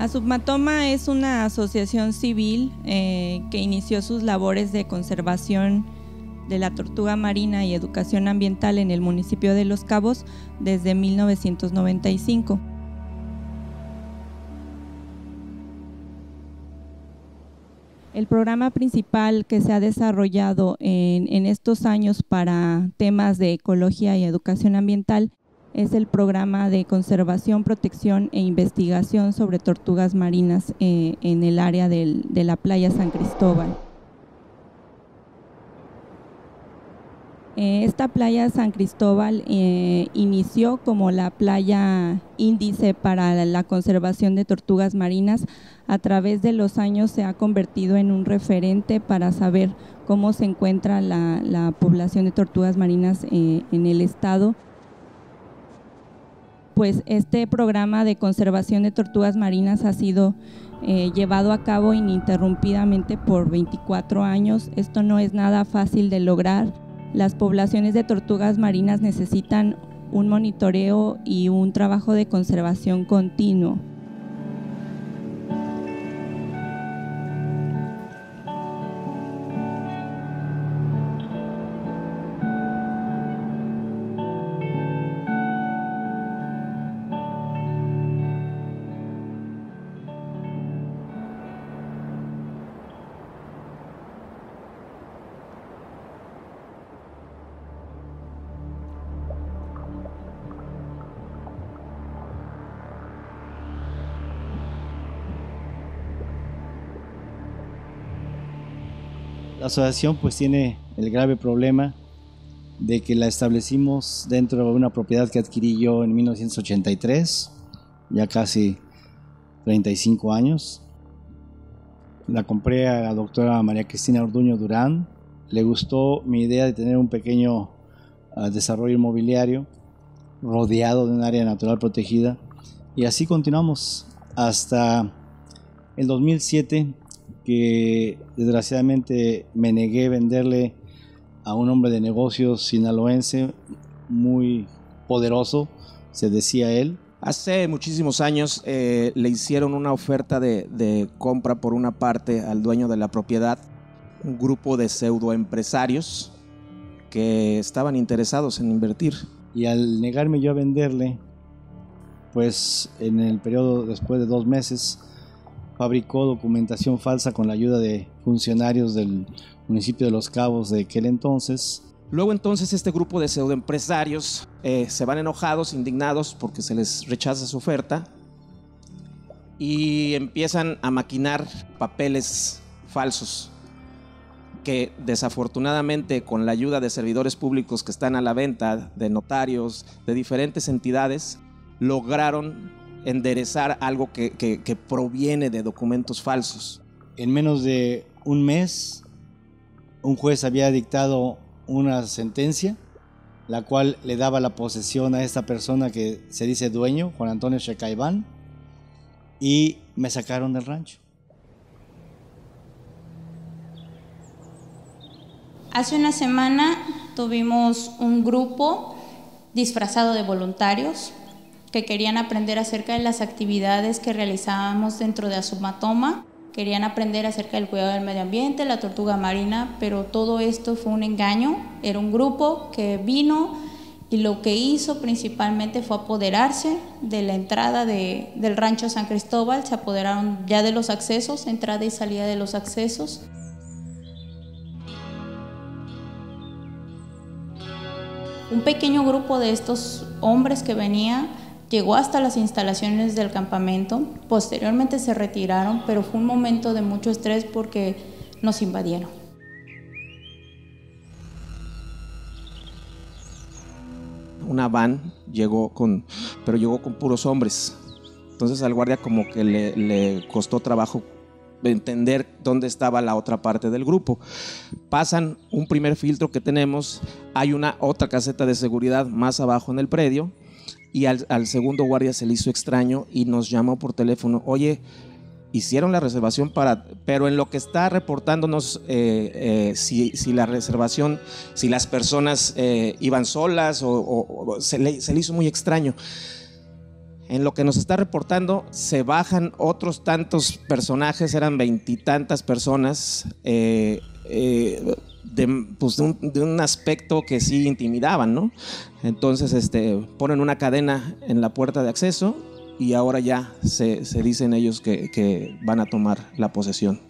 Asupmatoma es una asociación civil que inició sus labores de conservación de la tortuga marina y educación ambiental en el municipio de Los Cabos desde 1995. El programa principal que se ha desarrollado en estos años para temas de ecología y educación ambiental es el programa de conservación, protección e investigación sobre tortugas marinas en el área de la playa San Cristóbal. Esta playa San Cristóbal inició como la playa índice para la conservación de tortugas marinas. A través de los años se ha convertido en un referente para saber cómo se encuentra la población de tortugas marinas en el estado. Pues este programa de conservación de tortugas marinas ha sido llevado a cabo ininterrumpidamente por 24 años. Esto no es nada fácil de lograr. Las poblaciones de tortugas marinas necesitan un monitoreo y un trabajo de conservación continuo. La asociación pues tiene el grave problema de que la establecimos dentro de una propiedad que adquirí yo en 1983, ya casi 35 años. La compré a la doctora María Cristina Orduño Durán. Le gustó mi idea de tener un pequeño desarrollo inmobiliario rodeado de un área natural protegida, y así continuamos hasta el 2007, que desgraciadamente me negué a venderle a un hombre de negocios sinaloense muy poderoso, se decía él. Hace muchísimos años le hicieron una oferta de compra por una parte al dueño de la propiedad, un grupo de pseudoempresarios que estaban interesados en invertir. Y al negarme yo a venderle, pues en el periodo después de 2 meses, fabricó documentación falsa con la ayuda de funcionarios del municipio de Los Cabos de aquel entonces. Luego entonces este grupo de pseudoempresarios se van enojados, indignados porque se les rechaza su oferta y empiezan a maquinar papeles falsos que desafortunadamente, con la ayuda de servidores públicos que están a la venta, de notarios, de diferentes entidades, lograron enderezar algo que proviene de documentos falsos. En menos de un mes, un juez había dictado una sentencia, la cual le daba la posesión a esta persona que se dice dueño, Juan Antonio Shecaibán, y me sacaron del rancho. Hace una semana tuvimos un grupo disfrazado de voluntarios que querían aprender acerca de las actividades que realizábamos dentro de Asupmatoma. Querían aprender acerca del cuidado del medio ambiente, la tortuga marina, pero todo esto fue un engaño. Era un grupo que vino y lo que hizo principalmente fue apoderarse de la entrada del rancho San Cristóbal. Se apoderaron ya de los accesos, entrada y salida de los accesos. Un pequeño grupo de estos hombres que venía llegó hasta las instalaciones del campamento. Posteriormente se retiraron, pero fue un momento de mucho estrés porque nos invadieron. Una van llegó con puros hombres. Entonces al guardia como que le costó trabajo entender dónde estaba la otra parte del grupo. Pasan un primer filtro que tenemos, hay otra caseta de seguridad más abajo en el predio, y al segundo guardia se le hizo extraño y nos llamó por teléfono: oye, hicieron la reservación pero en lo que está reportándonos si la reservación, si las personas iban solas o se le hizo muy extraño. En lo que nos está reportando, se bajan otros tantos personajes, eran 20 y tantas personas, de un aspecto que sí intimidaban, ¿no? Entonces ponen una cadena en la puerta de acceso y ahora ya se dicen ellos que van a tomar la posesión.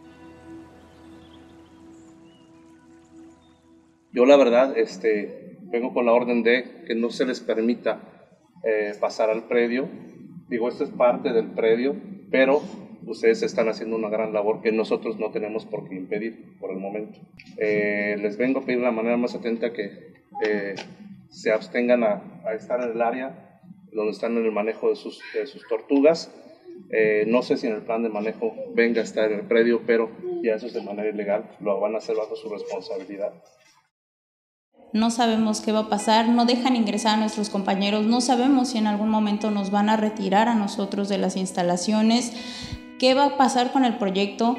Yo la verdad vengo con la orden de que no se les permita pasar al predio. Digo, esto es parte del predio, pero ustedes están haciendo una gran labor que nosotros no tenemos por qué impedir por el momento. Les vengo a pedir de la manera más atenta que se abstengan a estar en el área donde están en el manejo de sus tortugas. No sé si en el plan de manejo venga a estar en el predio, pero ya eso es de manera ilegal, lo van a hacer bajo su responsabilidad. No sabemos qué va a pasar, no dejan ingresar a nuestros compañeros, no sabemos si en algún momento nos van a retirar a nosotros de las instalaciones. ¿Qué va a pasar con el proyecto?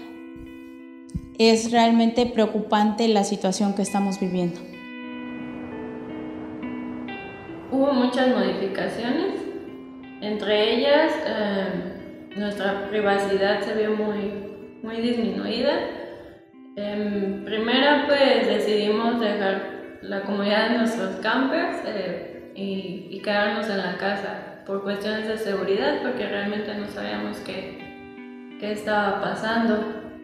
Es realmente preocupante la situación que estamos viviendo. Hubo muchas modificaciones, entre ellas nuestra privacidad se vio muy disminuida. Primero pues decidimos dejar la comodidad de nuestros campers y quedarnos en la casa por cuestiones de seguridad, porque realmente no sabíamos qué estaba pasando.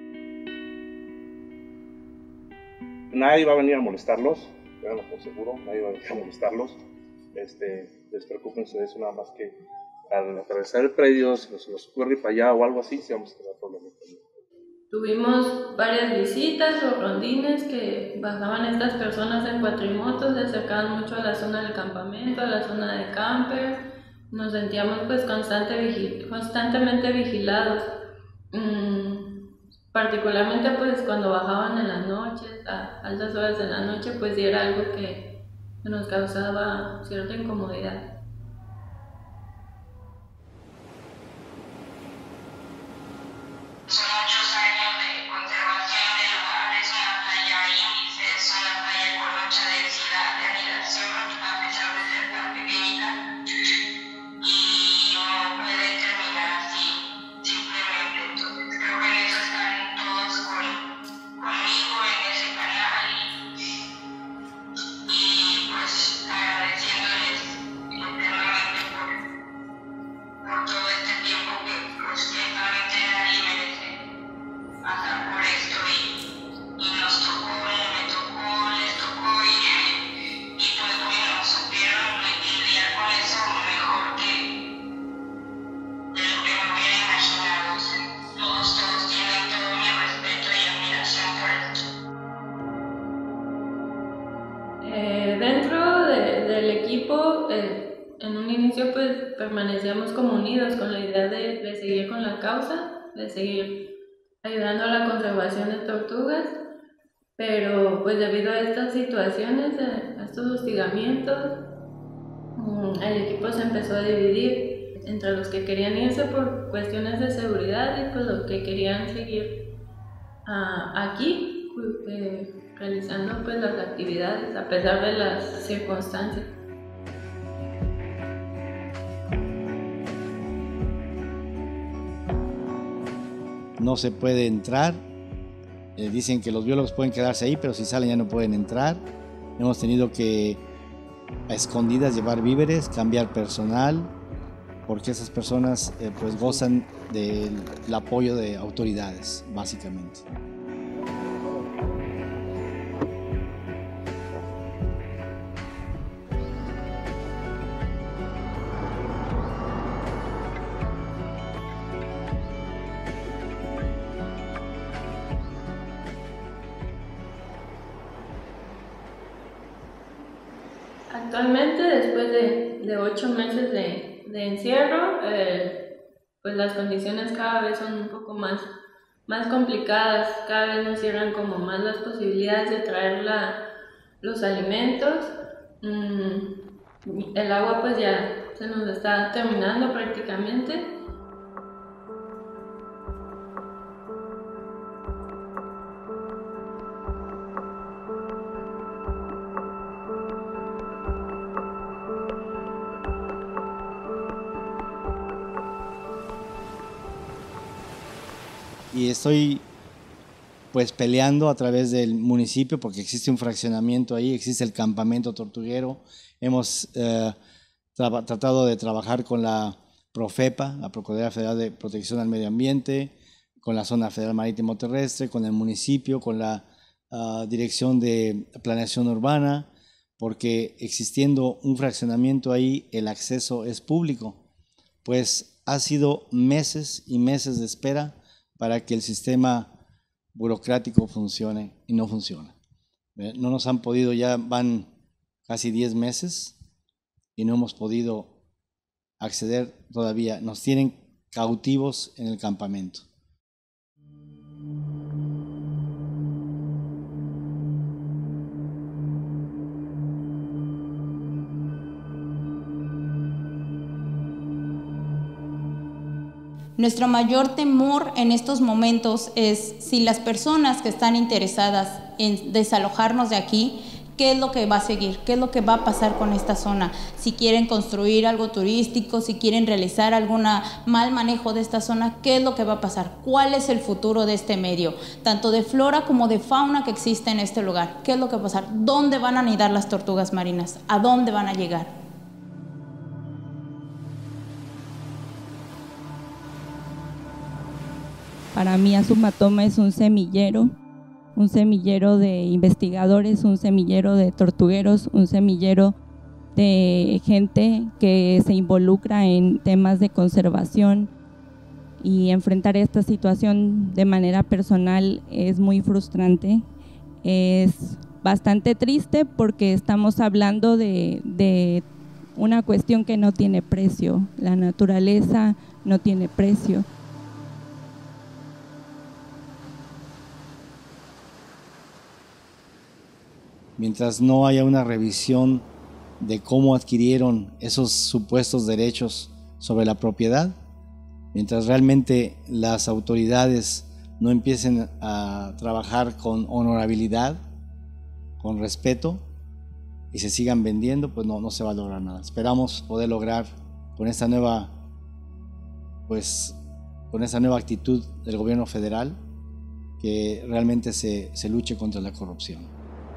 Nadie va a venir a molestarlos, créanlo por seguro, nadie va a venir a molestarlos. Despreocúpense de eso, nada más que al atravesar el predio, si nos ocurre para allá o algo así, sí vamos a tener problemas. Tuvimos varias visitas o rondines que bajaban estas personas en cuatrimotos, se acercaban mucho a la zona del campamento, a la zona de camper. Nos sentíamos pues constantemente vigilados, particularmente pues cuando bajaban en las noches, a altas horas de la noche, pues sí era algo que nos causaba cierta incomodidad. Dentro del equipo, en un inicio pues permanecíamos como unidos con la idea de seguir con la causa, de seguir ayudando a la conservación de tortugas, pero pues debido a estas situaciones, a estos hostigamientos, el equipo se empezó a dividir entre los que querían irse por cuestiones de seguridad y pues los que querían seguir aquí realizando pues las actividades a pesar de las circunstancias. No se puede entrar, dicen que los biólogos pueden quedarse ahí, pero si salen ya no pueden entrar. Hemos tenido que a escondidas llevar víveres, cambiar personal, porque esas personas pues gozan del apoyo de autoridades, básicamente. Actualmente, después de 8 meses de encierro, pues las condiciones cada vez son un poco más complicadas, cada vez nos cierran como más las posibilidades de traer los alimentos. El agua pues ya se nos está terminando prácticamente. y estoy pues peleando a través del municipio porque existe un fraccionamiento ahí, existe el campamento tortuguero. Hemos tratado de trabajar con la Profepa, la Procuraduría Federal de Protección al Medio Ambiente, con la Zona Federal Marítimo Terrestre, con el municipio, con la Dirección de Planeación Urbana, porque existiendo un fraccionamiento ahí, el acceso es público. Pues ha sido meses y meses de espera para que el sistema burocrático funcione y no funciona. No nos han podido, ya van casi 10 meses y no hemos podido acceder todavía. Nos tienen cautivos en el campamento. Nuestro mayor temor en estos momentos es si las personas que están interesadas en desalojarnos de aquí, ¿qué es lo que va a seguir? ¿Qué es lo que va a pasar con esta zona? Si quieren construir algo turístico, si quieren realizar algún mal manejo de esta zona, ¿qué es lo que va a pasar? ¿Cuál es el futuro de este medio? Tanto de flora como de fauna que existe en este lugar. ¿Qué es lo que va a pasar? ¿Dónde van a anidar las tortugas marinas? ¿A dónde van a llegar? Para mí Azumatoma es un semillero de investigadores, un semillero de tortugueros, un semillero de gente que se involucra en temas de conservación, y enfrentar esta situación de manera personal es muy frustrante, es bastante triste porque estamos hablando de una cuestión que no tiene precio, la naturaleza no tiene precio. Mientras no haya una revisión de cómo adquirieron esos supuestos derechos sobre la propiedad, mientras realmente las autoridades no empiecen a trabajar con honorabilidad, con respeto, y se sigan vendiendo, pues no se va a lograr nada. Esperamos poder lograr con esta nueva actitud del gobierno federal que realmente se luche contra la corrupción.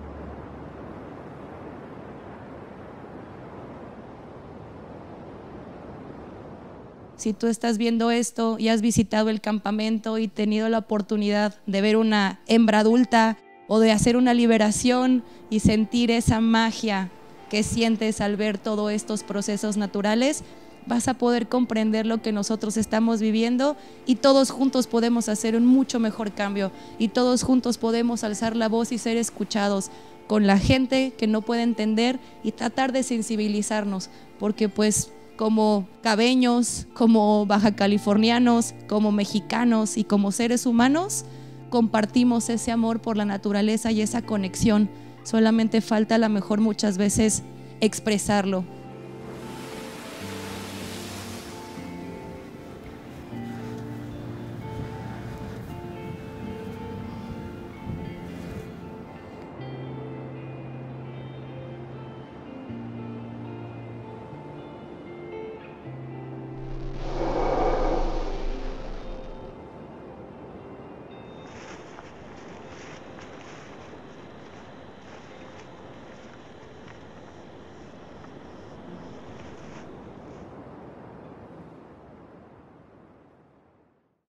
Si tú estás viendo esto y has visitado el campamento y tenido la oportunidad de ver una hembra adulta o de hacer una liberación y sentir esa magia que sientes al ver todos estos procesos naturales, vas a poder comprender lo que nosotros estamos viviendo, y todos juntos podemos hacer un mucho mejor cambio, y todos juntos podemos alzar la voz y ser escuchados con la gente que no puede entender, y tratar de sensibilizarnos, porque pues como cabeños, como bajacalifornianos, como mexicanos y como seres humanos, compartimos ese amor por la naturaleza y esa conexión. Solamente falta a lo mejor muchas veces expresarlo.